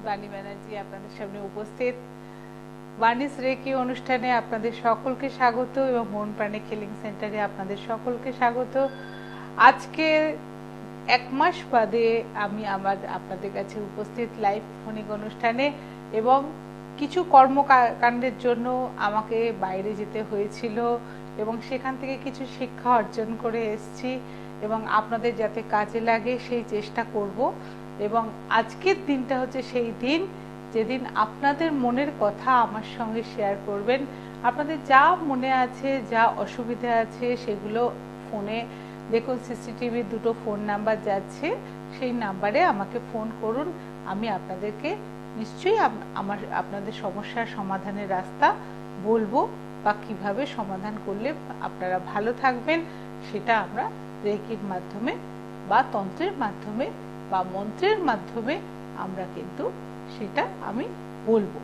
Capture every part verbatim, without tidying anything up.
বাণী ব্যানার্জি আপনাদের সামনে উপস্থিত। বাণীস রেকি অনুষ্ঠানে আপনাদের সকলকে স্বাগত এবং মন প্রাণে হিলিং সেন্টারে আপনাদের সকলকে স্বাগত। আজকে এক মাস বাদে আমি আমার আপনাদের কাছে উপস্থিত লাইভ ফোনিক অনুষ্ঠানে, এবং কিছু কর্মকাণ্ডের জন্য আমাকে বাইরে যেতে হয়েছিল এবং সেখান থেকে কিছু শিক্ষা অর্জন করে এসেছি এবং আপনাদের যাতে কাজে লাগে সেই চেষ্টা করব। এবং আজকের দিনটা হচ্ছে সেই দিন যেদিন আপনাদের মনের কথা আমার সঙ্গে শেয়ার করবেন। আপনাদের যা মনে আছে, যা অসুবিধা আছে, সেগুলো ফোনে দেখুন, সিসিটিভি দুটো ফোন নাম্বার যাচ্ছে, সেই নাম্বারে আমাকে ফোন করুন। আমি আপনাদেরকে নিশ্চয়ই আমার আপনাদের সমস্যার সমাধানের রাস্তা বলবো, বা কিভাবে সমাধান করলে আপনারা ভালো থাকবেন সেটা আমরা রেকির মাধ্যমে বা তন্ত্রের মাধ্যমে বা মন্ত্রের মাধ্যমে আমরা কিন্তু সেটা আমি বলবো।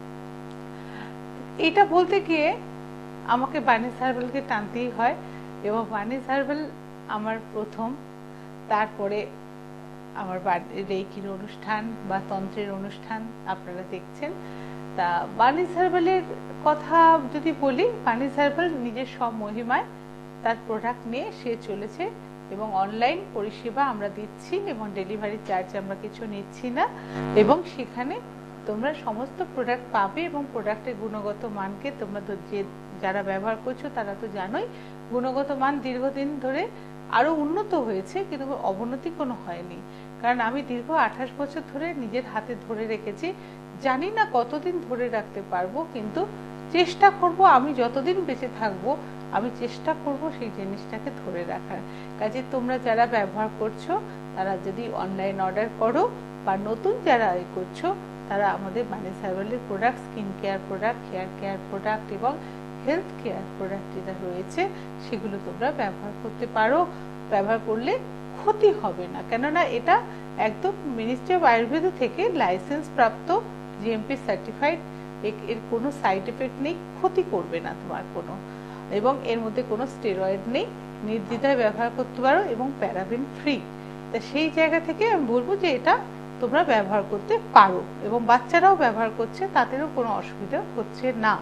এটা বলতে গিয়ে আমাকে বাণীস হার্বালকে টানতেই হয়, এবং বাণীস হার্বাল আমার প্রথম, তারপরে আমার রেকির অনুষ্ঠান বা তন্ত্রের অনুষ্ঠান আপনারা দেখছেন। তা বাণীস হার্বালের কথা যদি বলি, বাণীস হার্বাল নিজের সব মহিমায় তার প্রোডাক্ট নিয়ে সে চলেছে এবং অনলাইন পরিষেবা আমরা দিচ্ছি এবং ডেলিভারি চার্জ আমরা কিছু নিচ্ছি না, এবং সেখানে তোমরা সমস্ত প্রোডাক্ট পাবে এবং প্রোডাক্টের গুণগত মানকে তোমরা তো যে যারা ব্যবহার করছো তারা তো জানোই, গুণগত মান দীর্ঘদিন ধরে আরো উন্নত হয়েছে, কিন্তু অবনতি কোনো হয়নি। কারণ আমি দীর্ঘ আঠাশ বছর ধরে নিজের হাতে ধরে রেখেছি, জানি না কতদিন ধরে রাখতে পারবো, কিন্তু চেষ্টা করব। আমি যতদিন বেঁচে থাকবো আমি চেষ্টা করব সেই জিনিসটাকে ধরে রাখার। কাজে তোমরা যারা ব্যবহার করছো তারা যদি অনলাইন অর্ডার করো, বা নতুন যারা এ করছো তারা আমাদের বাণীস হার্বালের product, skin care product, hair care product এবং হেলথ কেয়ার প্রোডাক্ট যেটা রয়েছে সেগুলো তোমরা ব্যবহার করতে পারো। ব্যবহার করলে ক্ষতি হবে না, কেননা এটা একদম মিনিস্ট্রি অফ আয়ুর্বেদ থেকে লাইসেন্স প্রাপ্ত, জিএমপি সার্টিফাইড। এর কোনো সাইড এফেক্ট নেই, ক্ষতি করবে না তোমার কোনো, এবং এর মধ্যে কোনো স্টেরয়েড নেই, নির্দ্বিধায় ব্যবহার করতে পারো এবং প্যারাবেন ফ্রি। তা সেই জায়গা থেকে আমি বলবো যে এটা তোমরা ব্যবহার করতে পারো, এবং বাচ্চারাও ব্যবহার করছে, তাদেরও কোনো অসুবিধা হচ্ছে না।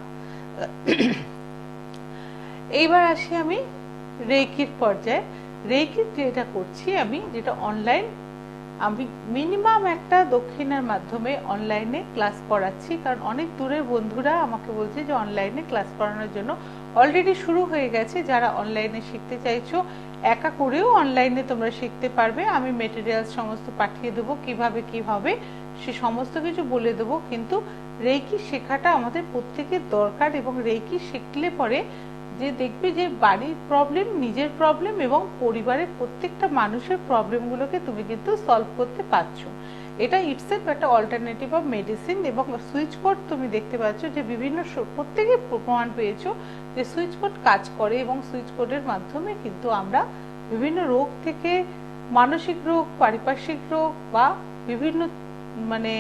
এইবার আসি আমি রেকির পর্যায়ে। রেকির যেটা করছি আমি, যেটা অনলাইন, আমি মিনিমাম একটা দক্ষিণার মাধ্যমে অনলাইনে ক্লাস করাচ্ছি, কারণ অনেক দূরের বন্ধুরা আমাকে বলছে যে অনলাইনে ক্লাস করানোর জন্য অলরেডি শুরু হয়ে গেছে। যারা অনলাইনে শিখতে চাইছো, একা করেও অনলাইনে তোমরা শিখতে পারবে। আমি মেটেরিয়ালস সমস্ত পাঠিয়ে দেবো, কিভাবে কি হবে সে সমস্ত কিছু বলে দেবো। কিন্তু রেকি শেখাটা আমাদের প্রত্যেকের দরকার, এবং রেকি শিখলে পরে যে দেখবে যে বাড়ির প্রবলেম, নিজের প্রবলেম এবং পরিবারের প্রত্যেকটা মানুষের প্রবলেমগুলোকে তুমি কিন্তু সলভ করতে পারছো। এটা ইটসেলফ একটা অল্টারনেটিভ অফ মেডিসিন। এবং সুইচ কোড তুমি দেখতে পাচ্ছ যে বিভিন্ন প্রত্যেকে প্রমাণ পেয়েছো যে সুইচ কোড কাজ করে, এবং সুইচ কোডের মাধ্যমে কিন্তু আমরা বিভিন্ন রোগ থেকে, মানসিক রোগ, পারিপার্শ্বিক রোগ বা বিভিন্ন মানে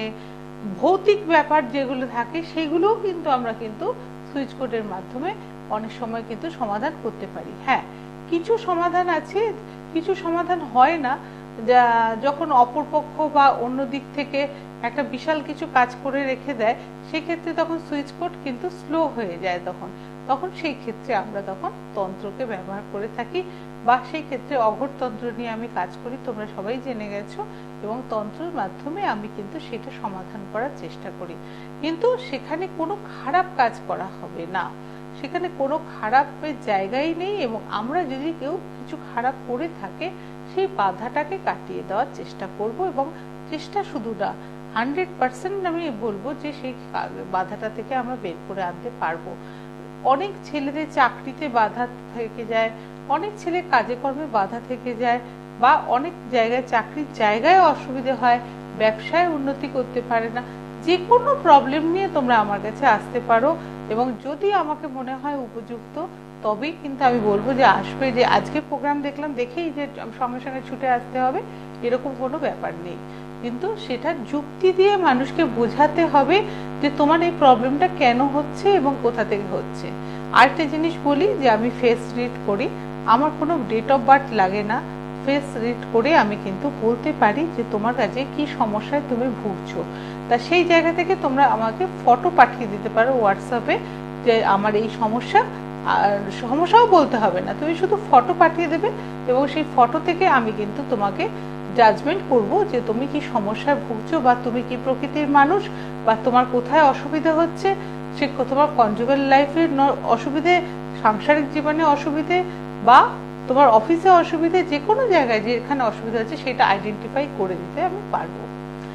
ভৌতিক ব্যাপার যেগুলো থাকে সেগুলোও কিন্তু আমরা কিন্তু সুইচ কোডের মাধ্যমে অনেক সময় কিন্তু সমাধান করতে পারি। হ্যাঁ, কিছু সমাধান আছে, কিছু সমাধান হয় না, যা যখন অপরপক্ষ বা অন্য দিক থেকে একটা বিশাল কিছু কাজ করে রেখে দেয়, সেক্ষেত্রে তখন সুইচ কোড কিন্তু স্লো হয়ে যায়। তখন তখন সেই ক্ষেত্রে আমরা তখন তন্ত্রকে ব্যবহার করে থাকি, বা সেই ক্ষেত্রে অঘরতন্ত্র নিয়ে আমি কাজ করি, তোমরা সবাই জেনে গেছো, এবং তন্ত্রের মাধ্যমে আমি কিন্তু সেটা সমাধান করার চেষ্টা করি। কিন্তু সেখানে কোনো খারাপ কাজ করা হবে না, সেখানে কোনো খারাপের জায়গাই নেই। এবং আমরা যদি কেউ কিছু খারাপ করে থাকে, সেই বাধাটাকে কাটিয়ে দেওয়ার চেষ্টা করব, এবং চেষ্টা শুধু না, হান্ড্রেড পার্সেন্ট আমি বলবো যে সেই বাধাটা থেকে আমরা বের করে আনতে পারবো। অনেক ছেলেদের চাকরিতে বাধা থেকে যায়, অনেক ছেলে কাজে কর্মে বাধা থেকে যায়, বা অনেক জায়গায় চাকরির জায়গায় অসুবিধা হয়, ব্যবসায় উন্নতি করতে পারে না। যে কোনো প্রবলেম নিয়ে তোমরা আমার কাছে আসতে পারো, এবং যদি আমাকে মনে হয় উপযুক্ত তবেই কিন্তু আমি বলবো যে আসবে। যে আজকে প্রোগ্রাম দেখলাম দেখেই যে সঙ্গে সঙ্গে ছুটে আসতে হবে এরকম কোনো ব্যাপার নেই, কিন্তু সেটা যুক্তি দিয়ে মানুষকে বোঝাতে হবে যে তোমার এই প্রবলেমটা কেন হচ্ছে এবং কোথা থেকে হচ্ছে। আরেকটা জিনিস বলি যে আমি ফেস রিড করি, আমার কোনো ডেট অফ বার্থ লাগে না, ফেস রিড করে আমি কিন্তু বলতে পারি যে তোমার কাছে কি সমস্যায় তুমি ভুগছো। তা সেই জায়গা থেকে তোমরা আমাকে ফটো পাঠিয়ে দিতে পারো হোয়াটসঅ্যাপে যে আমার এই সমস্যা, আর সমস্যাও বলতে হবে না, তুমি শুধু ফটো পাঠিয়ে দেবে এবং সেই ফটো থেকে আমি কিন্তু তোমাকে জাজমেন্ট করব যে তুমি কি সমস্যায় ভুগছো বা তুমি কি প্রকৃতির মানুষ বা তোমার কোথায় অসুবিধা হচ্ছে, সে তোমার কনজুগাল লাইফের অসুবিধে, সাংসারিক জীবনে অসুবিধে বা তোমার অফিসে অসুবিধে, যে কোনো জায়গায় যেখানে অসুবিধা হচ্ছে সেটা আইডেন্টিফাই করে দিতে আমি পারবো।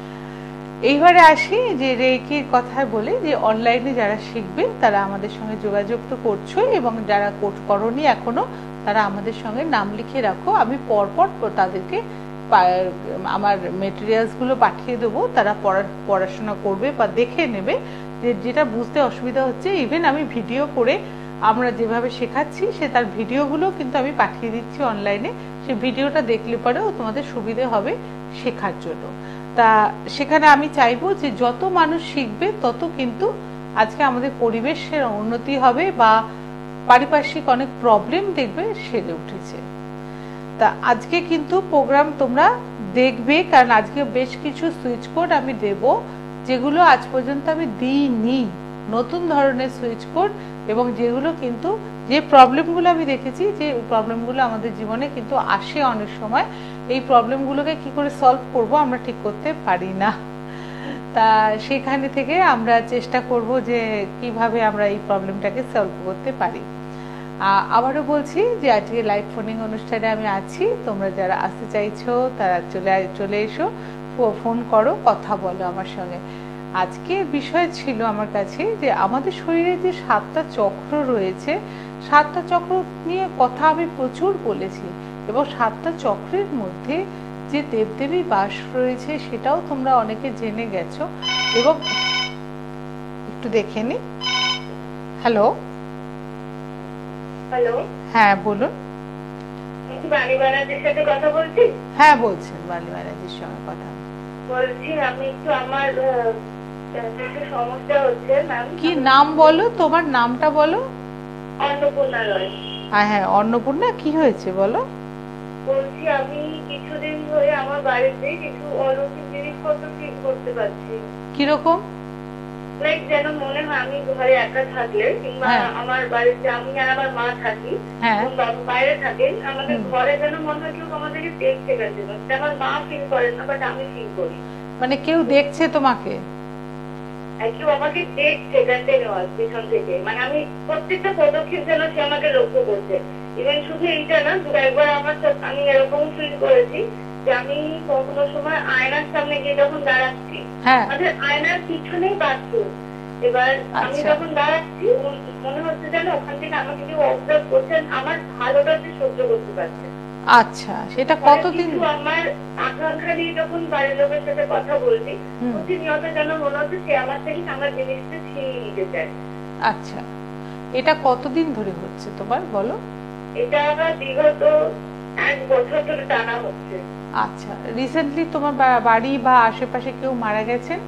এইবারে আসি যে রেকির কথায় বলে যে অনলাইনে যারা শিখবেন তারা আমাদের সঙ্গে যোগাযোগ তো করছো এবং যারা করনি এখনো তারা আমাদের সঙ্গে নাম লিখে রাখো, আমি পরপর তাদেরকে আমার মেটেরিয়ালসগুলো পাঠিয়ে দেবো, তারা পড়া পড়াশোনা করবে বা দেখে নেবে যে যেটা বুঝতে অসুবিধা হচ্ছে। ইভেন আমি ভিডিও করে আমরা যেভাবে শেখাচ্ছি সে তার ভিডিওগুলো কিন্তু আমি পাঠিয়ে দিচ্ছি অনলাইনে, সে ভিডিওটা দেখলে পরেও তোমাদের সুবিধে হবে শেখার জন্য। তা সেখানে আমি চাইবো যে যত মানুষ শিখবে তত কিন্তু আজকে আমাদের পরিবেশের উন্নতি হবে বা পারিপার্শ্বিক অনেক প্রবলেম দেখবে সেরে উঠেছে। তা আজকে কিন্তু প্রোগ্রাম তোমরা দেখবে, কারণ আজকে বেশ কিছু সুইচ কোড আমি দেব যেগুলো আজ পর্যন্ত আমি দিইনি, নতুন ধরনের সুইচ কোড, এবং যেগুলো কিন্তু যে প্রবলেমগুলো আমি দেখেছি যে প্রবলেমগুলো আমাদের জীবনে কিন্তু আসে অনেক সময়, এই প্রবলেমগুলোকে কি করে সলভ করব আমরা ঠিক করতে পারি না। তা সেখানে থেকে আমরা চেষ্টা করব যে কিভাবে আমরা এই প্রবলেমটাকে সলভ করতে পারি। আবারও বলছি যে আজকে লাইভ ফোনিং অনুষ্ঠানে আমি আছি, তোমরা যারা আসতে চাইছো তারা চলে চলে এসো, ফোন করো, কথা বলো আমার সঙ্গে। আজকের বিষয় ছিল আমার কাছে যে আমাদের শরীরে যে সাতটা চক্র রয়েছে, সাতটা চক্র নিয়ে কথা আমি প্রচুর বলেছি এবং সাতটা চক্রের মধ্যে যে দেবদেবী বাস রয়েছে সেটাও তোমরা অনেকে জেনে গেছো। এবং একটু দেখে নি। হ্যালো হ্যালো, হ্যাঁ বলুন। বালি ব্যানার্জির সাথে কথা বলছি? হ্যাঁ বলছেন, বালি ব্যানার্জির সঙ্গে কথা বলছি। আমি একটু আমার কিছু সমস্যা হচ্ছে ম্যাম। কি নাম বলো, তোমার নামটা বলো। অন্নপূর্ণা রয়। হ্যাঁ হ্যাঁ অন্নপূর্ণা, কি হয়েছে বলো। বলছি আমি কিছুদিন ধরে আমার বাড়িতে কিছু অলৌকিক জিনিসপত্র ঠিক করতে পারছি। কিরকম? লাইক যেন মনে হয় আমি ঘরে একা থাকলে কিংবা আমার বাড়িতে আমি আর আমার মা থাকি, বাবা বাইরে থাকেন, আমাদের ঘরে যেন মনে হয় কেউ আমাদেরকে দেখতে গেছে। আমার মা ফিল করেন না, বাট আমি ফিল করি। মানে কেউ দেখছে তোমাকে? কেউ আমাকে দেখছে কন্টিনিউয়াস পিছন থেকে, মানে আমি প্রত্যেকটা পদক্ষেপ যেন সে আমাকে লক্ষ্য করছে। ইভেন শুধু এইটা না, দু একবার আমার আমি এরকম ফিল করেছি যে আমি কখনো সময় আয়নার সামনে গিয়ে যখন দাঁড়াচ্ছি, আমাদের আয়নার পিছনেই বাথরুম, এবার আমি যখন দাঁড়াচ্ছি মনে হচ্ছে যেন ওখান থেকে আমাকে কেউ অবজার্ভ করছেন, আমার ভালোটা সে সহ্য করতে পারছে। আচ্ছা, সেটা কতদিন? আমার আকাঙ্ক্ষা দিয়ে যখন বাড়ির লোকের সাথে কথা বলছি প্রতিনিয়ত যেন মনে হচ্ছে সে আমার থেকে আমার জিনিসটা ছিনিয়ে নিতে চায়। আচ্ছা, এটা কতদিন ধরে হচ্ছে তোমার বলো? এটা আমার বিগত এক বছর ধরে টানা হচ্ছে। আচ্ছা, রিসেন্টলি তোমার বাড়ি বা আশেপাশে কেউ মারা গেছেন?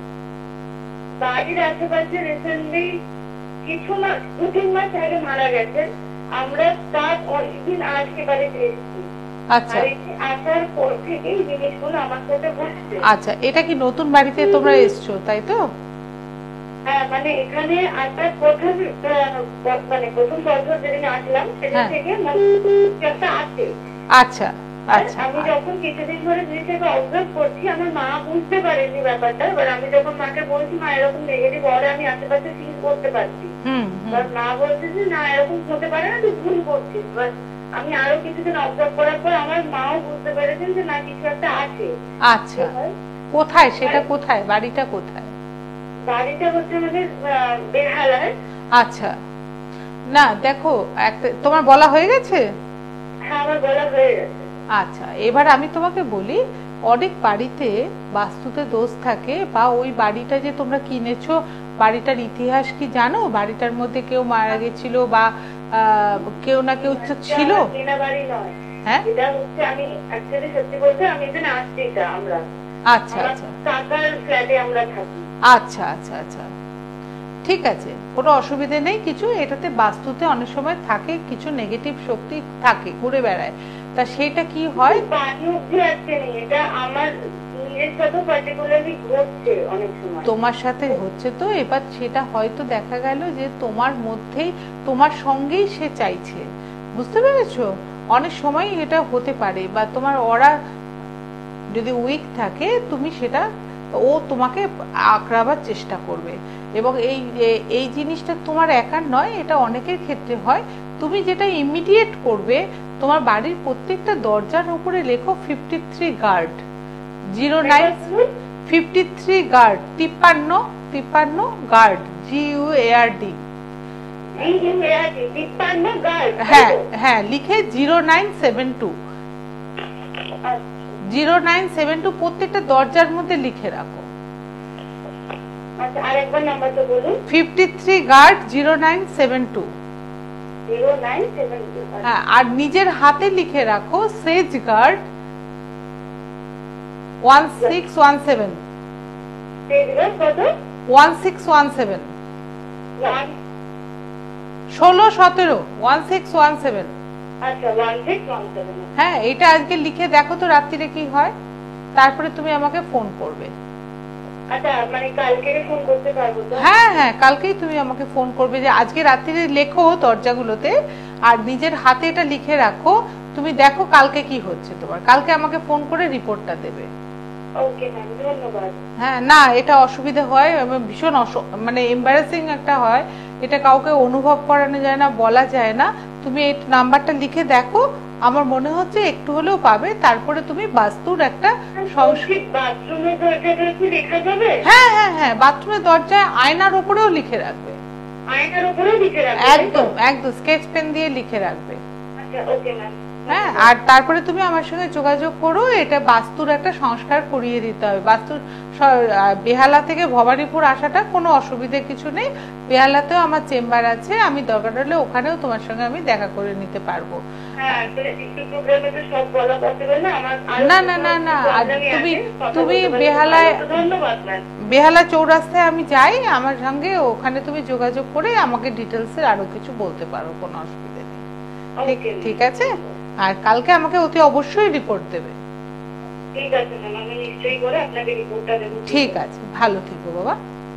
বাড়ির আশেপাশে রিসেন্টলি কিছু মাস দু তিন মাস আগে মারা গেছে। আমরা তার অনেকদিন আগে বাড়িতে এসেছি। আচ্ছা, আসার পর থেকেই জিনিসগুলো আমার সাথে ঘটছে। আচ্ছা, এটা কি নতুন বাড়িতে তোমরা এসছো তাই তো? হ্যাঁ, মানে এখানে আসার প্রথম মানে প্রথম বছর যেদিন আসলাম সেদিন থেকে একটা আছে। আচ্ছা আচ্ছা, আমি যখন কিছুদিন ধরে জিনিসটাকে অবজার্ভ করছি আমার মা বুঝতে পারেনি ব্যাপারটা, এবার আমি যখন মাকে বলছি মা এরকম নেগেটিভ অরে আমি আশেপাশে ফিল করতে পারছি, এবার মা বলছে যে না এরকম হতে পারে না, তুই ভুল করছিস। এবার আমি আরো কিছুদিন অবজার্ভ করার পর আমার মাও বুঝতে পেরেছেন যে না কিছু একটা আছে। আচ্ছা, কোথায় সেটা? কোথায় বাড়িটা? কোথায় বাড়িটা? হচ্ছে আমাদের বেহালায়। আচ্ছা, না দেখো একটা তোমার বলা হয়ে গেছে? হ্যাঁ, আমার বলা হয়ে গেছে। আচ্ছা, এবার আমি তোমাকে বলি, অনেক বাড়িতে বাস্তুতে দোষ থাকে বা ওই বাড়িটা যে তোমরা কিনেছো বাড়িটার ইতিহাস কি জানো? বাড়িটার মধ্যে কেউ মারা গেছিল বা কেউ না কেউ ছিল? হ্যাঁ, এটা হচ্ছে আমি অ্যাকচুয়ালি সত্যি বলতে আমি এখানে আসছি না, আমরা আচ্ছা আচ্ছা কাকার ফ্ল্যাটে আমরা থাকি। আচ্ছা আচ্ছা আচ্ছা, ঠিক আছে, কোনো অসুবিধা নেই কিছু। এটাতে বাস্তুতে অনেক সময় থাকে কিছু নেগেটিভ শক্তি থাকে, ঘুরে বেড়ায়। তা তা সেটা কি হয়, পানি অব্দি আসছে না, এটা আমার নিজের সাথে পার্টিকুলারলি ঘটছে অনেক সময়। তোমার সাথে হচ্ছে তো, এবার সেটা হয়তো দেখা গেল যে তোমার মধ্যেই তোমার সঙ্গেই সে চাইছে, বুঝতে পেরেছো? অনেক সময় এটা হতে পারে, বা তোমার অরা যদি উইক থাকে তুমি সেটা, ও তোমাকে আঁকড়াবার চেষ্টা করবে। এবং এই এই জিনিসটা তোমার একার নয়, এটা অনেকের ক্ষেত্রে হয়। তুমি যেটা ইমিডিয়েট করবে, তোমার বাড়ির প্রত্যেকটা দরজার উপরে লেখো fifty three guard, zero nine fifty three guard, তিপ্পান্ন তিপ্পান্ন গার্ড, G U A R D. হ্যাঁ হ্যাঁ, লিখে zero nine seven two zero nine seven two প্রত্যেকটা দরজার মধ্যে লিখে রাখো। Fifty three guard zero nine seven two. হ্যাঁ, আর নিজের হাতে লিখে রাখো সেজ guard one six one seven one six one seven ষোলো সতেরো ওয়ান সিক্স ওয়ান সেভেন। হ্যাঁ, এটা আজকে লিখে দেখো তো রাত্রিরে কি হয়, তারপরে তুমি আমাকে ফোন করবে। হ্যাঁ হ্যাঁ, কালকেই তুমি আমাকে ফোন করবে যে আজকে রাত্রিরে লেখো দরজাগুলোতে, আর নিজের হাতে এটা লিখে রাখো। তুমি দেখো কালকে কি হচ্ছে তোমার, কালকে আমাকে ফোন করে রিপোর্টটা দেবে। হ্যাঁ, না এটা অসুবিধা হয়, ভীষণ মানে এম্বারাসিং একটা হয়, এটা কাউকে অনুভব করানো যায় না, বলা যায় না। তুমি এই নাম্বারটা লিখে দেখো, আমার মনে হচ্ছে একটু হলেও পাবে। তারপরে তুমি বাস্তুর একটা হ্যাঁ হ্যাঁ হ্যাঁ, বাথরুমের দরজায় আয়নার উপরেও লিখে রাখবে, একদম একদম স্কেচ পেন দিয়ে লিখে রাখবে। হ্যাঁ, আর তারপরে তুমি আমার সঙ্গে যোগাযোগ করো, এটা বাস্তুর একটা সংস্কার করিয়ে দিতে হবে। বাস্তুর বেহালা থেকে ভবানীপুর আসাটা কোনো অসুবিধে কিছু নেই, বেহালাতেও আমার চেম্বার আছে, আমি দরকার হলে ওখানেও তোমার সঙ্গে আমি দেখা করে নিতে পারবো। না না না না, তুমি তুমি বেহালায় বেহালা চৌরাস্তায় আমি যাই, আমার সঙ্গে ওখানে তুমি যোগাযোগ করে আমাকে ডিটেলসে আরো কিছু বলতে পারো, কোনো অসুবিধা নেই। ঠিক আছে, আর কালকে আমাকে অতি অবশ্যই রিপোর্ট দেবে। ঠিক আছে ম্যাম, আমি নিশ্চয়ই করে আপনাকে রিপোর্টটা দেব। ঠিক আছে, ভালো থেকো বাবা।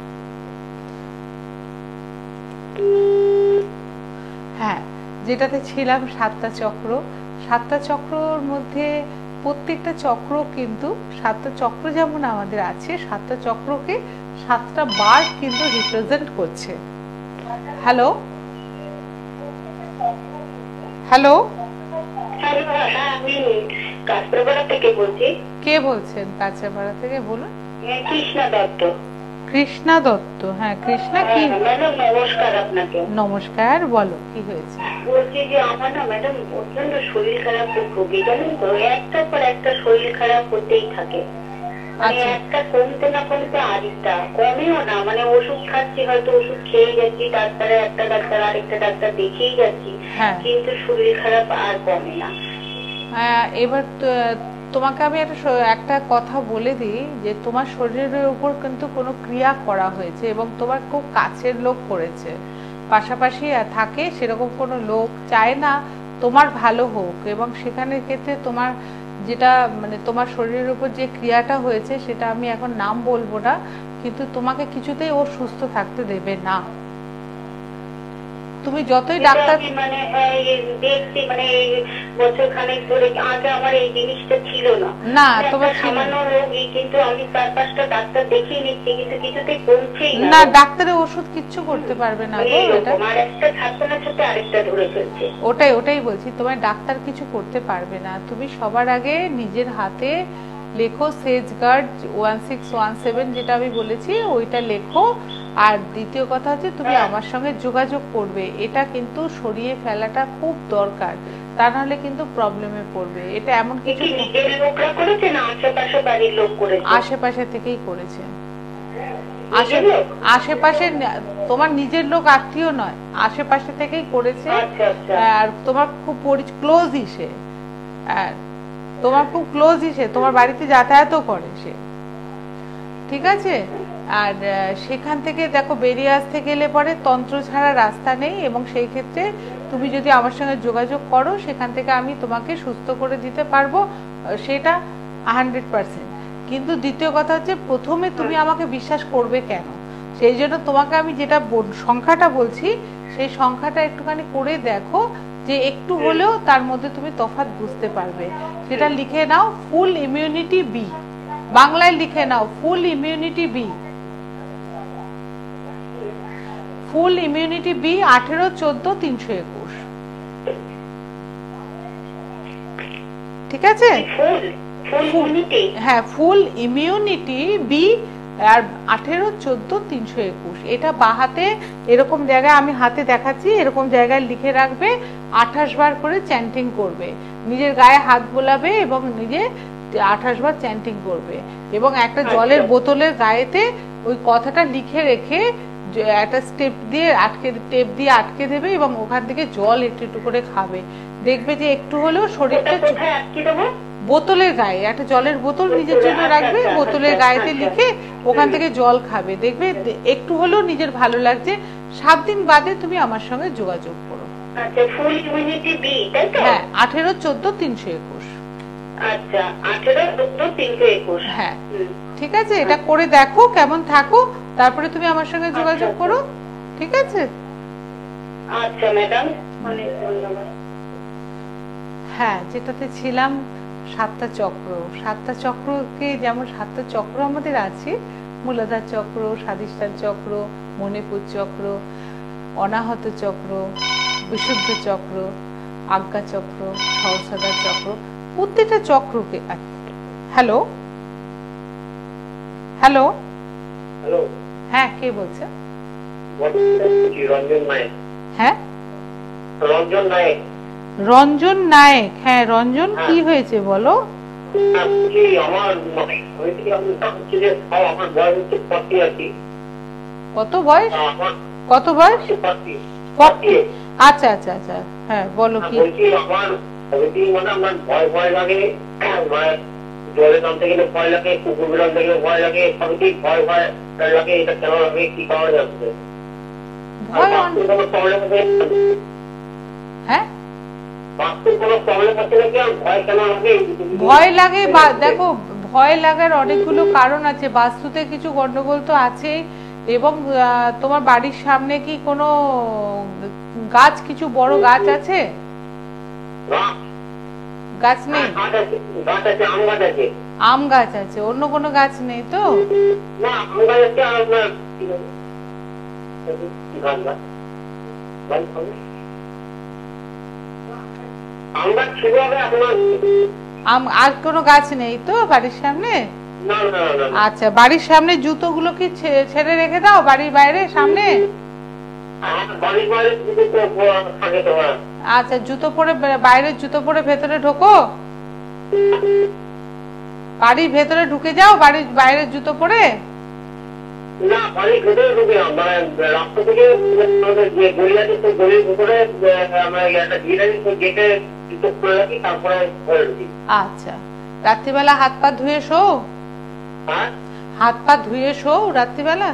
হ্যাঁ, যেটাতে ছিলাম সাতটা চক্র, সাতটা চক্রর মধ্যে প্রত্যেকটা চক্র কিন্তু সাতটা চক্র যেমন আমাদের আছে, সাতটা চক্রকে সাতটা বার কিন্তু রিপ্রেজেন্ট করছে। হ্যালো হ্যালো, আমি কাঁচরাপাড়া থেকে বলছি। কে বলছেন? কাঁচরাপাড়া থেকে বলুন। কৃষ্ণা দত্ত। কৃষ্ণা দত্ত, হ্যাঁ কৃষ্ণা, কি ম্যাডাম নমস্কার আপনাকে। নমস্কার, বলো কি হয়েছে? বলছি যে আমার না ম্যাডাম প্রচন্ড শরীর খারাপ ভুগি, জানেন তো, একটার পর একটা শরীর খারাপ হতেই থাকে, মানে একটা কমতে না কমতে আরেকটা, কমেও না, মানে ওষুধ খাচ্ছি, হয়তো ওষুধ খেয়ে যাচ্ছি, ডাক্তারে একটা ডাক্তার আরেকটা ডাক্তার দেখিয়ে যাচ্ছি, কিন্তু শরীর খারাপ আর কমে না। এবার তোমাকে আমি একটা একটা কথা বলে দিই, যে তোমার শরীরের উপর কিন্তু কোনো ক্রিয়া করা হয়েছে এবং তোমার খুব কাছের লোক করেছে, পাশাপাশি থাকে, সেরকম কোনো লোক চায় না তোমার ভালো হোক, এবং সেখানে ক্ষেত্রে তোমার যেটা মানে তোমার শরীরের উপর যে ক্রিয়াটা হয়েছে সেটা আমি এখন নাম বলবো না, কিন্তু তোমাকে কিছুতেই ও সুস্থ থাকতে দেবে না। তুমি যতই ডাক্তার মানে দেখছি, মানে বছর খানেক ধরে আগে আমার এই জিনিসটা ছিল না, না তোমার সামান্য রোগী, কিন্তু আমি চার পাঁচটা ডাক্তার দেখিয়ে নিচ্ছি, কিন্তু কিছুতেই কমছেই না। না, ডাক্তারের ওষুধ কিচ্ছু করতে পারবে না গো, এটা আর একটা থাকবে না, সাথে আরেকটা ধরে ফেলছে। ওটাই ওটাই বলছি, তোমার ডাক্তার কিছু করতে পারবে না। তুমি সবার আগে নিজের হাতে লেখো sage guard one six one seven, যেটা আমি বলেছি ওইটা লেখো। আর দ্বিতীয় কথা হচ্ছে তুমি আমার সঙ্গে যোগাযোগ করবে, এটা কিন্তু সরিয়ে ফেলাটা খুব দরকার, তা নাহলে কিন্তু প্রবলেমে পড়বে। এটা এমন কিছু আশেপাশে থেকেই করেছে, আশেপাশে তোমার নিজের লোক আত্মীয় নয়, আশেপাশে থেকেই করেছে, আর তোমার খুব ক্লোজ হিসে, আর তোমার খুব ক্লোজ হিসে তোমার বাড়িতে যাতায়াতও করে সে। ঠিক আছে, আর সেখান থেকে দেখো বেরিয়ে আসতে গেলে পরে তন্ত্র ছাড়া রাস্তা নেই, এবং সেই ক্ষেত্রে তুমি যদি আমার সঙ্গে যোগাযোগ করো সেখান থেকে আমি তোমাকে সুস্থ করে দিতে পারবো, সেটা হান্ড্রেড পার্সেন্ট। কিন্তু দ্বিতীয় কথা হচ্ছে প্রথমে তুমি আমাকে বিশ্বাস করবে কেন, সেই জন্য তোমাকে আমি যেটা সংখ্যাটা বলছি সেই সংখ্যাটা একটুখানি করে দেখো, যে একটু হলেও তার মধ্যে তুমি তফাৎ বুঝতে পারবে। সেটা লিখে নাও, ফুল ইমিউনিটি বি, বাংলায় লিখে নাও full immunity be. Full immunity be আঠেরো চোদ্দ তিনশো একুশ। ঠিক আছে, হ্যাঁ ফুল ইমিউনিটি বি আর আঠেরো চোদ্দ তিনশো একুশ। এটা বাহাতে এরকম জায়গায় আমি হাতে দেখাচ্ছি, এরকম জায়গায় লিখে রাখবে, আঠাশ বার করে চ্যান্টিং করবে, নিজের গায়ে হাত বোলাবে এবং নিজে আঠাশ বার চ্যান্টিং করবে, এবং একটা জলের বোতলের গায়েতে ওই কথাটা লিখে রেখে একটা স্টেপ দিয়ে আটকে টেপ দিয়ে আটকে দেবে, এবং ওখান থেকে জল একটু একটু করে খাবে। দেখবে যে একটু হলেও শরীরটা, বোতলের গায়ে একটা জলের বোতল নিজের জন্য রাখবে, বোতলের গায়েতে লিখে ওখান থেকে জল খাবে, দেখবে একটু হলেও নিজের ভালো লাগছে। সাত দিন বাদে তুমি আমার সঙ্গে যোগাযোগ করো। হ্যাঁ আঠেরো চোদ্দ তিনশো একুশ। হ্যাঁ ঠিক আছে, এটা করে দেখো কেমন থাকো, তারপরে তুমি আমার সঙ্গে যোগাযোগ করো। ঠিক আছে, আচ্ছা ম্যাডাম, অনেক ধন্যবাদ। হ্যাঁ যেটাতে ছিলাম সাতটা চক্র, সাতটা চক্রকে যেমন সাতটা চক্র আমাদের আছে, মূলাধার চক্র, স্বাধিষ্ঠান চক্র, মণিপুর চক্র, অনাহত চক্র, বিশুদ্ধ চক্র, আজ্ঞা চক্র, সহস্রার চক্র, প্রত্যেকটা চক্রকে। হ্যালো হ্যালো হ্যালো, হ্যাঁ কে বলছে? রঞ্জন নায়ক। হ্যাঁ রঞ্জন নায়ক। রঞ্জন নায়ক, হ্যাঁ রঞ্জন কি হয়েছে বলো? আমার আমার বয়স হচ্ছে ফর্টি আর কি। কত বয়স? কত বয়স? ফর্টি। আচ্ছা আচ্ছা আচ্ছা, হ্যাঁ বলো কি? বলছি আমার মানে আমার ভয় ভয় লাগে, জলে নামতে গেলে ভয় লাগে, কুকুর নামতে গেলে ভয় লাগে, সবই ভয় ভয় লাগে। এটা কেন লাগে, কি কারণে যাচ্ছে? হ্যাঁ ভয় লাগে, দেখো ভয় লাগার অনেকগুলো কারণ আছে, বাস্তুতে কিছু গন্ডগোল তো আছে, এবং তোমার বাড়ির সামনে কি কোনো গাছ, কিছু বড় গাছ আছে? গাছ নেই? আম গাছ আছে, অন্য কোনো গাছ নেই তো? আর কোনো গাছ নেই তো বাড়ির সামনে? আচ্ছা, বাড়ির সামনে জুতোগুলো কি ছেড়ে রেখে দাও বাড়ির বাইরে সামনে? আচ্ছা, জুতো পরে বাইরের জুতো পরে ভেতরে ঢোকো, বাড়ির ভেতরে ঢুকে যাও বাড়ির বাইরের জুতো পরে? আচ্ছা, রাত্রিবেলা হাত পা ধুয়ে শো? হাত পা ধুয়ে শো রাত্রিবেলা?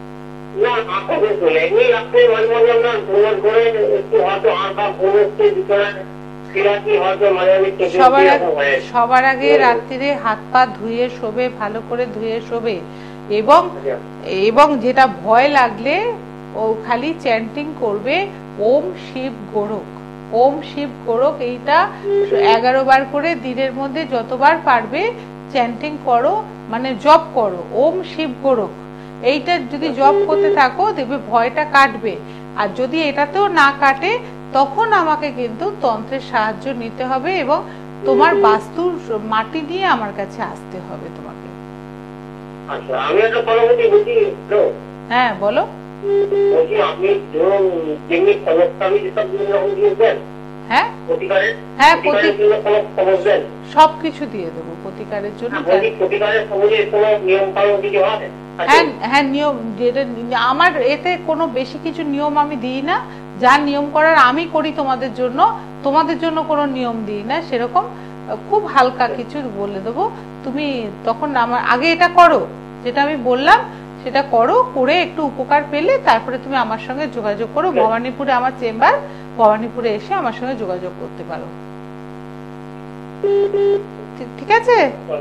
সবার আগে রাত্রিরে হাত পা ধুয়ে শোবে, ভালো করে ধুয়ে শোবে, এবং এবং যেটা ভয় লাগলে ও খালি চ্যান্টিং করবে, ওম শিব গোরখ, ওম শিব গোরখ। এইটা এগারো বার করে দিনের মধ্যে যতবার পারবে চ্যান্টিং করো, মানে জপ করো, ওম শিব গোরখ। এইটা যদি জপ করতে থাকো দেখবে ভয়টা কাটবে। আর যদি এটাতেও না কাটে তখন আমাকে কিন্তু তন্ত্রের সাহায্য নিতে হবে, এবং তোমার বাস্তুর মাটি নিয়ে আমার কাছে আসতে হবে তোমাকে। আচ্ছা, আমি একটা পরবর্তী বুঝি তো। হ্যাঁ বলো। বলছি আপনি ধরুন যেমনি খবরটা আমি যেসব রকম দিয়েছেন, হ্যাঁ প্রতিকারের, হ্যাঁ প্রতিকারের জন্য কোনো খবর দেন? সবকিছু দিয়ে দেবো প্রতিকারের জন্য। প্রতিকারের সমাজে কোনো নিয়ম পালন কিছু হয়? হ্যাঁ হ্যাঁ, নিয়ম যেটা আমার, এতে কোনো বেশি কিছু নিয়ম আমি দিই না, যা নিয়ম করার আমি করি তোমাদের জন্য, তোমাদের জন্য কোনো নিয়ম দিই না সেরকম, খুব হালকা কিছু বলে দেবো। তুমি তখন আমার আগে এটা করো যেটা আমি বললাম, সেটা করো, করে একটু উপকার পেলে তারপরে তুমি আমার সঙ্গে যোগাযোগ করো। ভবানীপুরে আমার চেম্বার, ভবানীপুরে এসে আমার সঙ্গে যোগাযোগ করতে পারো। ঠিক আছে?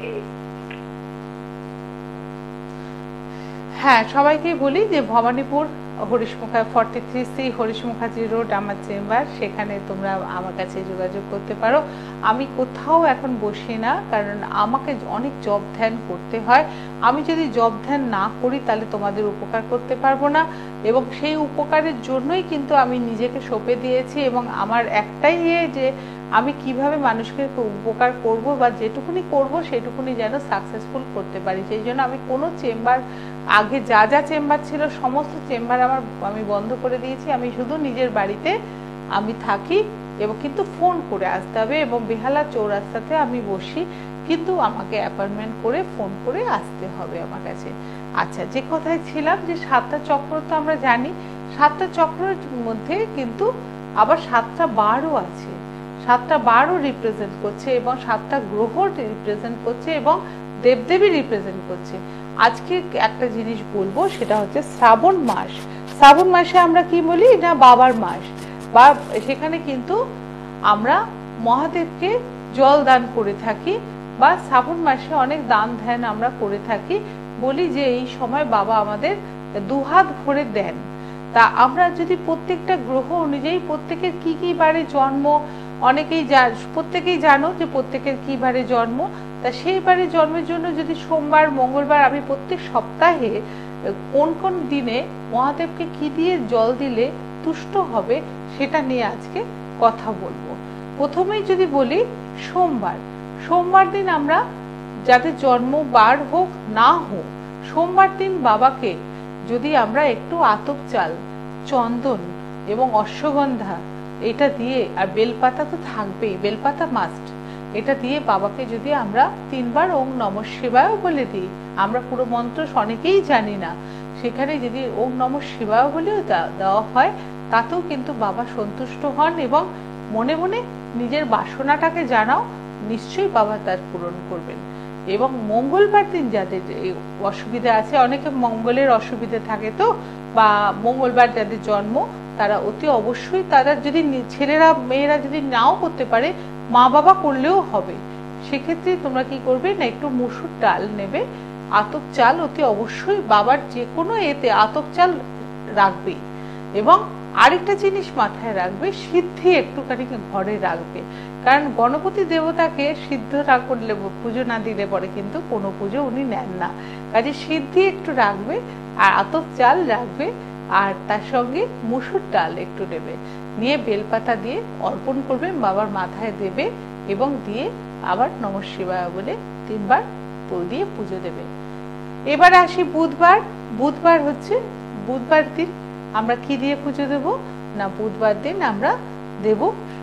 হ্যাঁ, সবাইকে বলি যে ভবানীপুর হরিশমুখা forty three C Harish Mukherjee road আমার চেম্বার, সেখানে তোমরা আমার কাছে যোগাযোগ করতে পারো। আমি কোথাও এখন বসি না, কারণ আমাকে অনেক জব ধ্যান করতে হয়। আমি যদি জব ধ্যান না করি তাহলে তোমাদের উপকার করতে পারবো না, এবং সেই উপকারের জন্যই কিন্তু আমি নিজেকে সঁপে দিয়েছি। এবং আমার একটাই ইয়ে যে আমি কিভাবে মানুষকে উপকার করব, বা যেটুকুনি করব সেটুকুনি যেন সাকসেসফুল করতে পারি। সেই জন্য আমি কোনো চেম্বার, আগে যা যা চেম্বার ছিল সমস্ত চেম্বার আমার আমি বন্ধ করে দিয়েছি। আমি শুধু নিজের বাড়িতে আমি থাকি, এবং কিন্তু ফোন করে আসতে হবে, এবং বেহালা চৌরাস্তাতে আমি বসি, কিন্তু আমাকে অ্যাপয়েন্টমেন্ট করে ফোন করে আসতে হবে আমার কাছে। আচ্ছা, যে কথায় ছিলাম যে সাতটা চক্র তো আমরা জানি, সাতটা চক্রের মধ্যে কিন্তু আবার সাতটা বারও আছে, সাতটা বারও রিপ্রেজেন্ট করছে, এবং সাতটা গ্রহ রিপ্রেজেন্ট করছে, এবং দেবদেবী রিপ্রেজেন্ট করছে। আজকে একটা জিনিস বলবো, সেটা হচ্ছে শ্রাবণ মাস। শ্রাবণ মাসে আমরা কি বলি না, বাবার মাস, বা সেখানে কিন্তু আমরা মহাদেবকে জল দান করে থাকি, বা শ্রাবণ মাসে অনেক দান ধ্যান আমরা করে থাকি, বলি যে এই সময় বাবা আমাদের দুহাত ভরে দেন। তা আমরা যদি প্রত্যেকটা গ্রহ অনুযায়ী প্রত্যেকের কি কি বারে জন্ম, অনেকেই প্রত্যেকেই জানো যে প্রত্যেকের কি বারে জন্ম, তা সেই বারে জন্মের জন্য যদি সোমবার মঙ্গলবার, আমি প্রত্যেক সপ্তাহে কোন কোন দিনে মহাদেবকে কি দিয়ে জল দিলে তুষ্ট হবে সেটা নিয়ে আজকে কথা বলবো। প্রথমেই যদি বলি সোমবার, সোমবার দিন আমরা যাদের জন্ম বার হোক না হোক, সোমবার দিন বাবাকে যদি আমরা একটু আতপ চাল, চন্দন এবং অশ্বগন্ধা এটা দিয়ে, আর বেলপাতা তো থাকবেই, বেলপাতা মাস্ট, এটা দিয়ে বাবাকে যদি আমরা তিনবার ওম নমঃ শিবায় বলে দিই, আমরা পুরো মন্ত্র অনেকেই জানি না, সেখানে যদি ওম নমঃ শিবায় বলেও দেওয়া হয়, তাতেও কিন্তু বাবা সন্তুষ্ট হন, এবং মনে মনে নিজের বাসনাটাকে জানাও, নিশ্চয়ই বাবা তার পূরণ করবেন। এবং মঙ্গলবার দিন যাদের অসুবিধা আছে, অনেকে মঙ্গলের অসুবিধা থাকে তো, বা মঙ্গলবার যাদের জন্ম, তারা অতি অবশ্যই, তারা যদি ছেলেরা মেয়েরা যদি নাও করতে পারে, মা বাবা করলেও হবে। সেক্ষেত্রে তোমরা কি করবে না, একটু মুসুর ডাল নেবে, আতপ চাল অতি অবশ্যই বাবার যে কোনো এতে আতপ চাল রাখবে, এবং আরেকটা জিনিস মাথায় রাখবে, সিদ্ধি একটুখানি ঘরে রাখবে, কারণ গণপতি দেবতাকে সিদ্ধ না করলে, পুজো না দিলে পরে কিন্তু কোনো পুজো উনি নেন না। কাজে সিদ্ধি একটু রাখবে, আর আতপ চাল রাখবে, আর তার সঙ্গে মুসুর ডাল একটু নেবে, নিয়ে বেলপাতা দিয়ে অর্পণ করবে, বাবার মাথায় দেবে, এবং দিয়ে আবার নমঃ শিবায় বলে তিনবার দিয়ে পুজো দেবে। এবার আসি বুধবার। বুধবার হচ্ছে, বুধবার দিন আমরা কি দিয়ে পুজো দেব না, বুধবার দিন আমরা দেব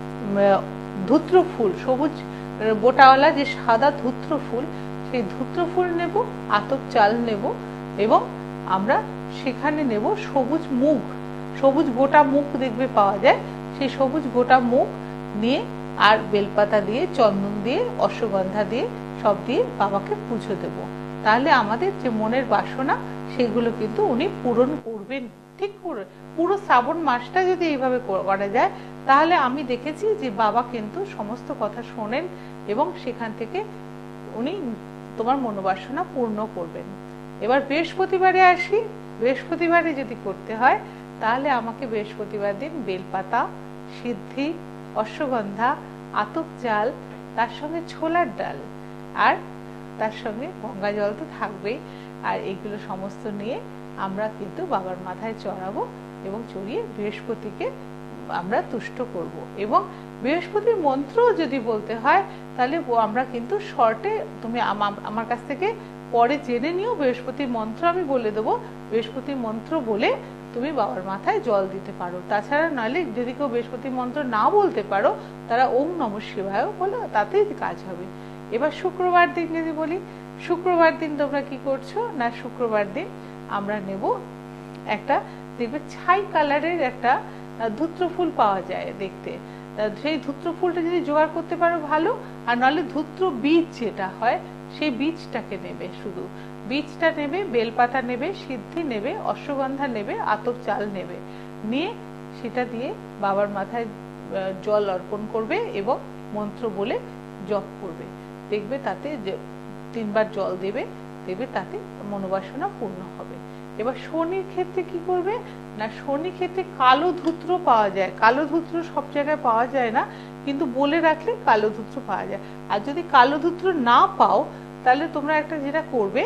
ধূত্র ফুল, সবুজ বোটাওয়ালা যে সাদা ধূত্র ফুল, সেই ধূত্র ফুল নেব, আতপ চাল নেব, এবং আমরা সেখানে নেব সবুজ মুগ, সবুজ গোটা মুগ দেখবে পাওয়া যায়, সেই সবুজ গোটা মুগ নিয়ে, আর বেলপাতা দিয়ে, চন্দন দিয়ে, অশ্বগন্ধা দিয়ে, সব দিয়ে বাবাকে পুজো দেব। তাহলে আমাদের যে মনের বাসনা সেগুলো কিন্তু উনি পূরণ করবেন। ঠিক পুরো পুরো শ্রাবণ মাসটা যদি এইভাবে করা যায়, তাহলে আমি দেখেছি যে বাবা কিন্তু সমস্ত কথা শোনেন, এবং সেখান থেকে উনি তোমার মনোবাসনা পূর্ণ করবেন। এবার বৃহস্পতিবারে আসি। বৃহস্পতিবারে যদি করতে হয়, তাহলে আমাকে বৃহস্পতিবার দিন বেলপাতা, সিদ্ধি, অশ্বগন্ধা, আতপ চাল, তার সঙ্গে ছোলার ডাল, আর তার সঙ্গে গঙ্গা জল তো থাকবেই, আর এগুলো সমস্ত নিয়ে আমরা কিন্তু বাবার মাথায় চড়াবো, এবং চড়িয়ে বৃহস্পতিকে আমরা তুষ্ট করব। এবং বৃহস্পতির মন্ত্র যদি বলতে হয়, তাহলে আমরা কিন্তু শর্টে, তুমি আমার কাছ থেকে পরে জেনে নিও, বৃহস্পতির মন্ত্র আমি বলে দেবো, বৃহস্পতির মন্ত্র বলে তুমি বাবার মাথায় জল দিতে পারো। তাছাড়া নইলে যদি কেউ বৃহস্পতির মন্ত্র না বলতে পারো, তারা ওম নমঃ শিবায় বলো, তাতেই কাজ হবে। এবার শুক্রবার দিন যদি বলি, শুক্রবার দিন তোমরা কি করছো না, শুক্রবার দিন আমরা নেব একটা, দেখবে ছাই কালারের একটা ধূত্র ফুল পাওয়া যায় দেখতে, সেই ধূত্র ফুলটা যদি জোগাড় করতে পারো ভালো, আর নাহলে ধূত্র বীজ যেটা হয় সেই বীজটাকে নেবে, শুধু বীজটা নেবে, বেলপাতা নেবে, সিদ্ধি নেবে, অশ্বগন্ধা নেবে, আতপ চাল নেবে, নিয়ে সেটা দিয়ে বাবার মাথায় জল অর্পণ করবে এবং মন্ত্র বলে জপ করবে। দেখবে তাতে যে তিনবার জল দেবে, দেখবে তাতে মনোবাসনা পূর্ণ হবে। এবার শনির ক্ষেত্রে কি করবে না, শনির ক্ষেত্রে কালো ধূত্র পাওয়া যায়। কালো ধূত্র সব জায়গায় পাওয়া যায় না, কিন্তু বলে রাখলে কালো ধূত্র পাওয়া যায়। আর যদি কালো ধূত্র না পাও, তাহলে তোমরা একটা যেটা করবে,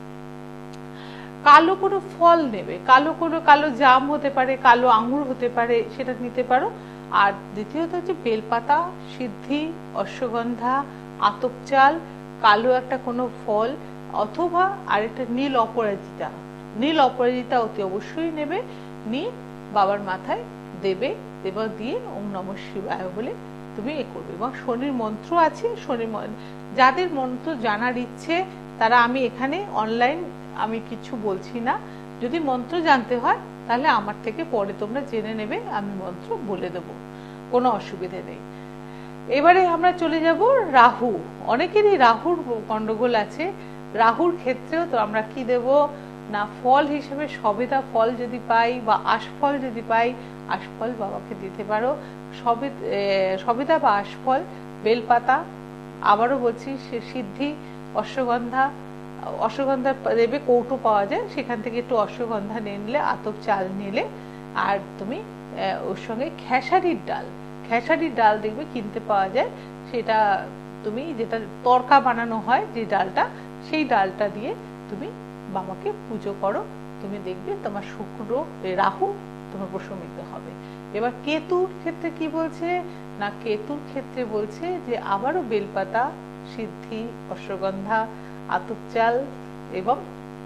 কালো কোনো ফল নেবে, কালো কোনো কালো জাম হতে পারে, কালো আঙ্গুর হতে পারে, সেটা নিতে পারো। আর দ্বিতীয়ত হচ্ছে বেলপাতা, সিদ্ধি, অশ্বগন্ধা, আতপ চাল, কালো একটা কোনো ফল, অথবা আরেকটা নীল অপরাজিতা। নীল অপরাজিতা অতি অবশ্যই নেবে, নিয়ে বাবার মাথায় দেবে, এবার দিয়ে ওম নমঃ শিবায় বলে তুমি এ করবে। এবং শনির মন্ত্র আছে, শনির যাদের মন্ত্র জানার ইচ্ছে তারা, আমি এখানে অনলাইন আমি কিছু বলছি না, যদি মন্ত্র জানতে হয় তাহলে আমার থেকে পরে তোমরা জেনে নেবে, আমি মন্ত্র বলে দেব, কোনো অসুবিধে নেই। এবারে আমরা চলে যাব রাহু। অনেকেরই রাহুর গন্ডগোল আছে। রাহুর ক্ষেত্রেও তো আমরা কি দেব না, ফল হিসেবে সবেদা ফল যদি পাই বা আশফল যদি পাই, আশফল বাবাকে দিতে পারো। সবে সবেদা বা আশফল, বেলপাতা, আবারও বলছি সিদ্ধি, অশ্বগন্ধা। অশ্বগন্ধা দেবে, কৌটো পাওয়া যায়, সেখান থেকে একটু অশ্বগন্ধা নিয়ে নিলে, আতপ চাল নিলে, আর তুমি ওর সঙ্গে খেসারির ডাল, খেসারির ডাল দেখবে কিনতে পাওয়া যায়, সেটা তুমি যেটা তরকা বানানো হয় যে ডালটা, সেই ডালটা দিয়ে তুমি বাবাকে পুজো করো, তুমি দেখবে তোমার শুক্র রাহু তোমার প্রশমিত হবে। এবার কেতুর ক্ষেত্রে কি বলছে না, কেতুর ক্ষেত্রে বলছে যে আবারও বেলপাতা, সিদ্ধি, অশ্বগন্ধা, আতপ চাল এবং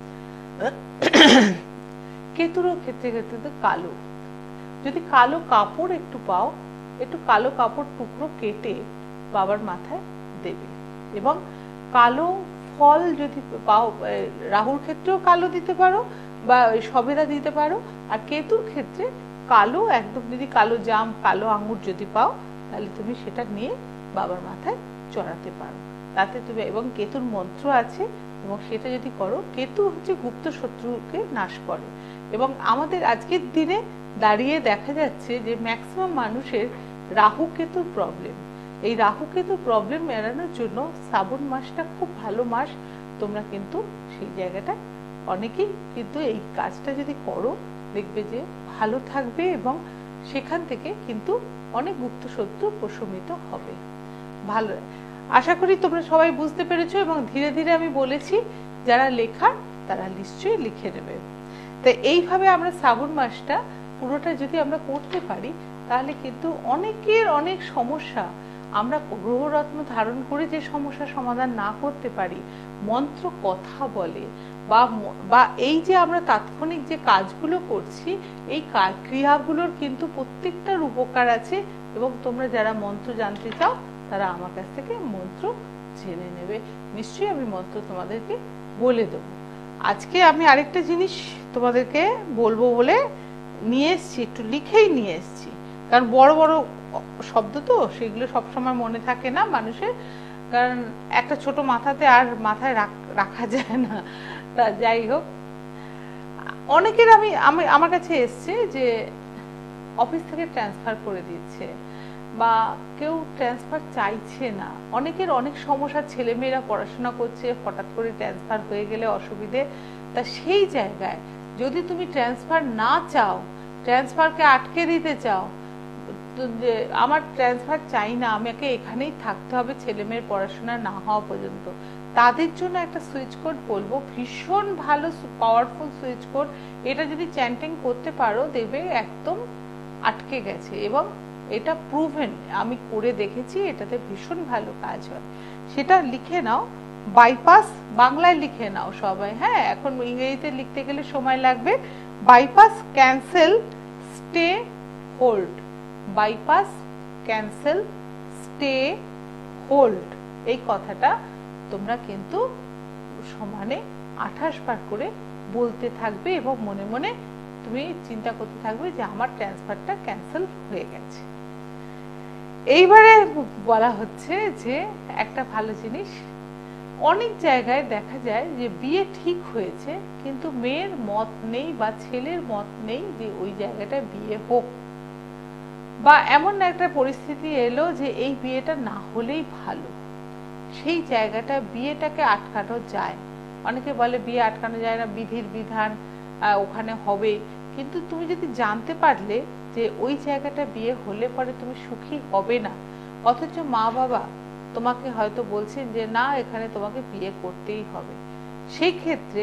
কেতুরও ক্ষেত্রে ক্ষেত্রে তো কালো, যদি কালো কাপড় একটু পাও, একটু কালো কাপড় টুকরো কেটে বাবার মাথায় দেবে। এবং কালো ফল যদি পাও, রাহুর ক্ষেত্রেও কালো দিতে পারো বা সবেদা দিতে পারো। আর কেতুর ক্ষেত্রে কালো একদম, যদি কালো জাম, কালো আঙ্গুর যদি পাও, তাহলে তুমি সেটা নিয়ে বাবার মাথায় চড়াতে পারো, তাতে তুমি। এবং কেতুর মন্ত্র আছে, এবং সেটা যদি করো, কেতু হচ্ছে গুপ্ত শত্রুকে নাশ করে। এবং আমাদের আজকের দিনে দাঁড়িয়ে দেখা যাচ্ছে যে ম্যাক্সিমাম মানুষের রাহু কেতুর প্রবলেম। এই রাহু কেতুর প্রবলেম এড়ানোর জন্য শ্রাবণ মাসটা খুব ভালো মাস। তোমরা কিন্তু সেই জায়গাটা অনেকেই কিন্তু এই কাজটা যদি করো, দেখবে যে ভালো থাকবে এবং সেখান থেকে কিন্তু অনেক গুপ্ত শত্রু প্রশমিত হবে। ভালো, আশা করি তোমরা সবাই বুঝতে পেরেছো। এবং ধীরে ধীরে আমি বলেছি, যারা লেখার তারা নিশ্চয়ই লিখে নেবে। তো এইভাবে আমরা শ্রাবণ মাসটা পুরোটা যদি আমরা করতে পারি, তাহলে কিন্তু অনেকের অনেক সমস্যা, আমরা গ্রহরত্ন ধারণ করে যে সমস্যা সমাধান না করতে পারি, মন্ত্র কথা বলে বা বা এই যে আমরা তাৎক্ষণিক যে কাজগুলো করছি, এই ক্রিয়াগুলোর কিন্তু প্রত্যেকটার উপকার আছে। এবং তোমরা যারা মন্ত্র জানতে চাও, তারা আমার কাছ থেকে মন্ত্র জেনে নেবে। নিশ্চয়ই আমি মন্ত্র তোমাদেরকে বলে দেব। আজকে আমি আরেকটা জিনিস তোমাদেরকে বলবো বলে নিয়ে এসছি, একটু লিখেই নিয়ে এসছি, কারণ বড় বড় শব্দ তো সেগুলো সবসময় মনে থাকে না মানুষের, কারণ একটা ছোট মাথাতে আর মাথায় রাখা যায় না। তা যাই হোক, অনেকের আমি আমি আমার কাছে এসছে যে অফিস থেকে ট্রান্সফার করে দিচ্ছে, বা কেউ ট্রান্সফার চাইছে না। অনেকের অনেক সমস্যা, ছেলেমেয়েরা পড়াশোনা করছে, হঠাৎ করে ট্রান্সফার হয়ে গেলে অসুবিধে। তা সেই জায়গায় যদি তুমি ট্রান্সফার না চাও, ট্রান্সফারকে আটকে দিতে চাও, যে আমার ট্রান্সফার চাই না, আমাকে এখানেই থাকতে হবে ছেলেমেয়ের পড়াশোনা না হওয়া পর্যন্ত, তাদের জন্য একটা সুইচ কোড বলবো, ভীষণ ভালো পাওয়ারফুল সুইচ কোড। এটা যদি চ্যান্টিং করতে পারো, দেখবে একদম আটকে গেছে। এবং এটা প্রুভেন, আমি করে দেখেছি, এটাতে ভীষণ ভালো কাজ হয়। সেটা লিখে নাও, বাইপাস, বাংলায় লিখে নাও সবাই, হ্যাঁ, এখন ইংরেজিতে লিখতে গেলে সময় লাগবে। Bypass, cancel, stay, hold. Bypass, cancel, stay, hold, এই কথাটা তোমরা কিন্তু সমানে আঠাশ বার করে বলতে থাকবে এবং মনে মনে তুমি চিন্তা করতে থাকবে যে আমার ট্রান্সফারটা ক্যান্সেল হয়ে গেছে। এইবারে বলা হচ্ছে যে একটা ভালো জিনিস, অনেক জায়গায় দেখা যায় যে বিয়ে ঠিক হয়েছে কিন্তু মেয়ের মত নেই বা ছেলের মত নেই যে ওই জায়গাটা বিয়ে হোক, বা এমন একটা পরিস্থিতি এলো যে এই বিয়েটা না হলেই ভালো, সেই জায়গাটা বিয়েটাকে আটকানো যায়। অনেকে বলে বিয়ে আটকানো যায় না, বিধির বিধান ওখানে হবে, কিন্তু তুমি যদি জানতে পারলে যে ওই জায়গাটা বিয়ে হলে পরে তুমি সুখী হবে না, অথচ মা বাবা তোমাকে হয়তো বলছেন যে না এখানে তোমাকে বিয়ে করতেই হবে, সেই ক্ষেত্রে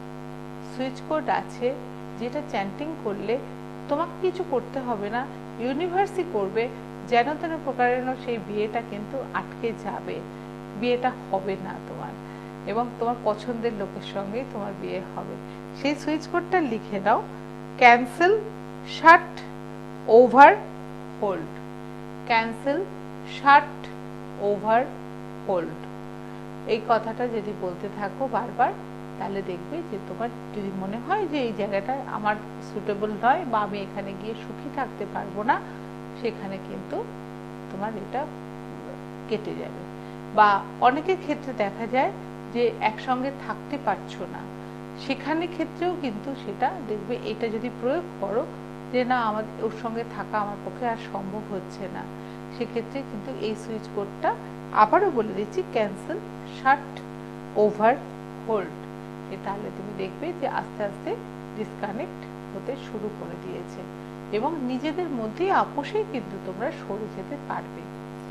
সুইচ কোড আছে যেটা চ্যান্টিং করলে তোমাকে কিছু করতে হবে না, ইউনিভার্সই করবে, যেন তেন প্রকারেণ সেই বিয়েটা কিন্তু আটকে যাবে, বিয়েটা হবে না তোমার, এবং তোমার পছন্দের লোকের সঙ্গেই তোমার বিয়ে হবে। সেই সুইচ কোডটা লিখে দাও, cancel shut over hold, cancel shut over hold. এই কথাটা যদি বলতে থাকো বারবার, তাহলে দেখবে যে তোমার যদি মনে হয় যে এই জায়গাটা আমার সুটেবল নয় বা আমি এখানে গিয়ে সুখী থাকতে পারবো না, সেখানে কিন্তু তোমার এটা কেটে যাবে। বা অনেকের ক্ষেত্রে দেখা যায় যে একসঙ্গে থাকতে পারছো না, সেখানে ক্ষেত্রেও কিন্তু সেটা দেখবে এটা যদি প্রয়োগ করো যে না আমার ওর সঙ্গে থাকা আমার পক্ষে আর সম্ভব হচ্ছে না, সেক্ষেত্রে কিন্তু এই সুইচ কোডটা আবারও বলে দিচ্ছি, ক্যান্সেল শাট ওভার হোল্ড, তাহলে তুমি দেখবে যে আস্তে আস্তে ডিসকানেক্ট হতে শুরু করে দিয়েছে এবং নিজেদের মধ্যে আপোষেই কিন্তু তোমরা সরে যেতে পারবে।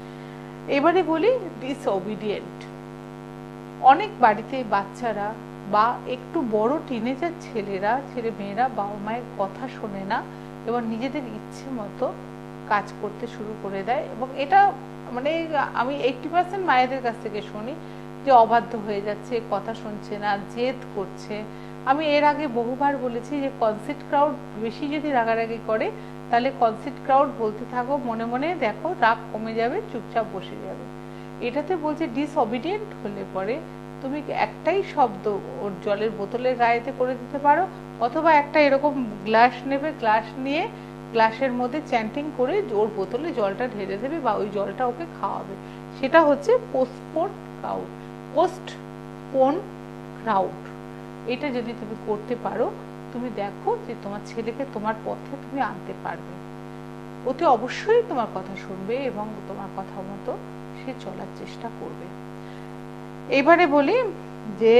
এবারে বলি ডিসঅবিডিয়েন্ট। অনেক বাড়িতে বাচ্চারা বা একটু বড় টিনেজার ছেলেরা ছেলে মেয়েরা বাবা মায়ের কথা শোনে না এবং নিজেদের ইচ্ছে মতো কাজ করতে শুরু করে দেয়, এবং এটা মানে আমি এইটি পার্সেন্ট মায়েদের কাছ থেকে শুনি যে অবাধ্য হয়ে যাচ্ছে, কথা শুনছে না, জেদ করছে। আমি এর আগে বহুবার বলেছি যে কনসিট ক্রাউড বেশি যদি রাগারাগি করে তাহলে কনসিট ক্রাউড বলতে থাকো মনে মনে, দেখো রাগ কমে যাবে, চুপচাপ বসে যাবে। এটাতে বলছে ডিসঅবিডিয়েন্ট হলে পরে তুমি একটাই শব্দ ওর জলের বোতলের গায়েতে করে দিতে পারো, অথবা একটা এরকম গ্লাস নেবে, গ্লাস নিয়ে গ্লাসের মধ্যে চ্যান্টিং করে ওর বোতলে জলটা ঢেলে দেবে বা ওই জলটা ওকে খাওয়াবে। সেটা হচ্ছে পোস্টপোন ক্রাউড, পোস্টপোন ক্রাউড। এটা যদি তুমি করতে পারো, তুমি দেখো যে তোমার ছেলেকে তোমার পথে তুমি আনতে পারবে, ওতে অবশ্যই তোমার কথা শুনবে এবং তোমার কথা মতো সে চলার চেষ্টা করবে। এবারে বলি যে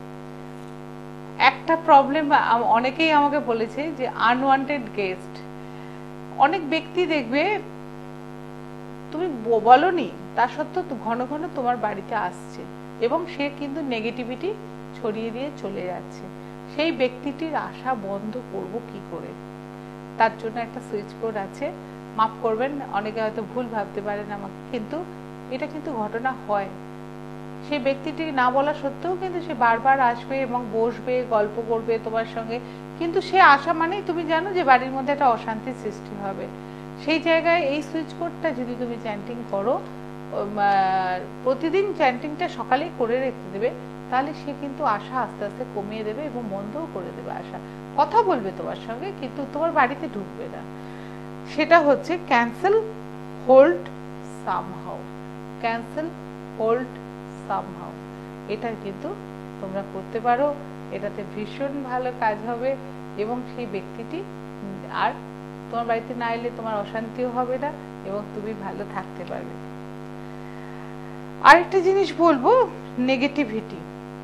একটা প্রবলেম অনেকেই আমাকে বলেছে যে আনওয়ান্টেড গেস্ট। অনেক ব্যক্তি দেখবে তুমি বলনি তা সত্ত্বেও ঘন ঘন তোমার বাড়িতে আসছে এবং সে কিন্তু নেগেটিভিটি ছড়িয়ে দিয়ে চলে যাচ্ছে। সেই ব্যক্তিটির আশা বন্ধ করব কি করে? তার জন্য একটা সুইচ কোড আছে, মাফ করবেন অনেকে হয়তো ভুল ভাবতে পারেন আমাকে, কিন্তু এটা কিন্তু ঘটনা হয়। সেই ব্যক্তিটি না বলা সত্ত্বেও কিন্তু সে বারবার আসবে এবং বসবে, গল্প করবে তোমার সঙ্গে, কিন্তু সে আসা মানেই তুমি জানো যে বাড়ির মধ্যে একটা অশান্তির সৃষ্টি হবে। সেই জায়গায় এই সুইচ কোডটা যদি তুমি চ্যান্টিং করো, প্রতিদিন চ্যান্টিংটা সকালেই করে রেখে দেবে, তাহলে সে কিন্তু আশা আস্তে আস্তে কমিয়ে দেবে এবং বন্ধও করে দেবে আশা। কথা বলবে তোমার সঙ্গে কিন্তু তোমার বাড়িতে ঢুকবে না। সেটা হচ্ছে cancel hold somehow, cancel hold somehow. এটা কিন্তু তোমরা করতে পারো, এটাতে ভীষণ ভালো কাজ হবে এবং সেই ব্যক্তিটি আর তোমার বাড়িতে না এলে তোমার অশান্তিও হবে না এবং তুমি ভালো থাকতে পারবে। আরেকটা জিনিস বলবো, নেগেটিভিটি।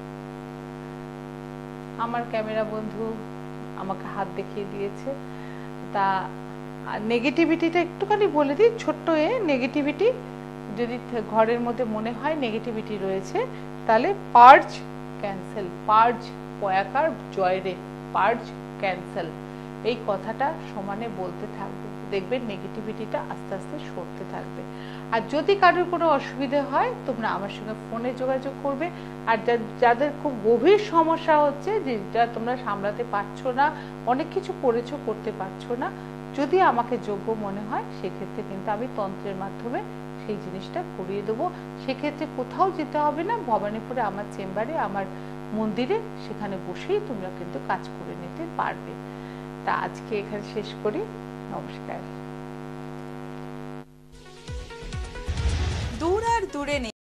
আমার ক্যামেরা বন্ধু আমাকে হাত দেখিয়ে দিয়েছে, তা নেগেটিভিটিটা একটুখানি বলে দিই ছোট্ট এ। নেগেটিভিটি যদি ঘরের মধ্যে মনে হয় নেগেটিভিটি রয়েছে, তাহলে পার্জ ক্যান্সেল, পার্জ পয়াকার জয়রে, পার্জ ক্যান্সেল, এই কথাটা সমানে বলতে থাকবে, দেখবেন নেগেটিভিটিটা আস্তে আস্তে সরতে থাকবে। আর যদি কারোর কোনো অসুবিধা হয় তোমরা আমার সঙ্গে ফোনে যোগাযোগ করবে। আর যাদের খুব গভীর সমস্যা হচ্ছে, যেটা তোমরা সামলাতে পারছো না, অনেক কিছু করেছো করতে পারছো না, যদি আমাকে যোগ্য মনে হয় সেক্ষেত্রে কিন্তু আমি তন্ত্রের মাধ্যমে সেই জিনিসটা করিয়ে দেবো। সেক্ষেত্রে কোথাও যেতে হবে না, ভবানীপুরে আমার চেম্বারে, আমার মন্দিরে, সেখানে বসেই তোমরা কিন্তু কাজ করে নিতে পারবে। তা আজকে এখানে শেষ করি, নমস্কার। দূর আর দূরে নেই।